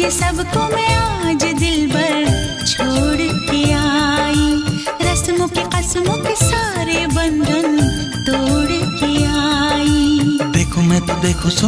ये सबको मैं आज दिल भर छोड़ के आई, रस्मों के कसमों के सारे बंधन तोड़ के आई। देखो मैं तो देखो